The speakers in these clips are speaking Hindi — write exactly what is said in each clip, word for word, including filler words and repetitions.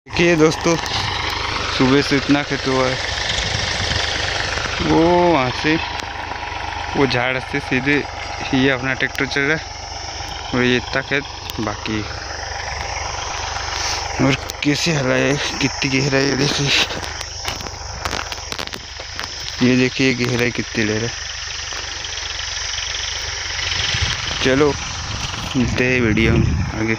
देखिए दोस्तों, सुबह से इतना खेत हुआ है। वो वहाँ से वो झाड़ से सीधे ये अपना ट्रैक्टर चल रहा है और ये इतना खेत बाकी है। और कैसे हलाए, कितनी गहराई है देखिए। ये देखिए गहराई कितनी ले रहा है। चलो मिलते हैं वीडियो में आगे।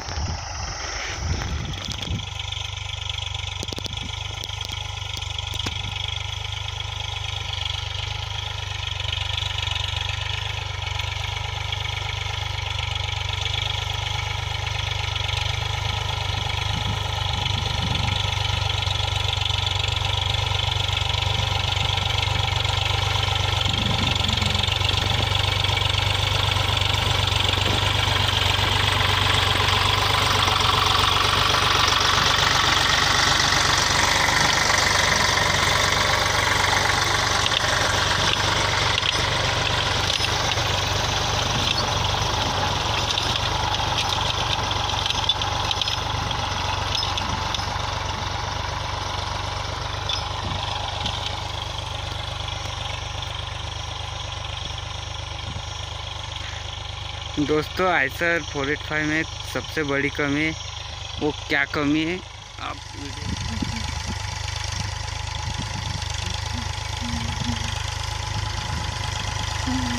दोस्तों आइसर फोर एट फाइव में सबसे बड़ी कमी है, वो क्या कमी है आप वीडियो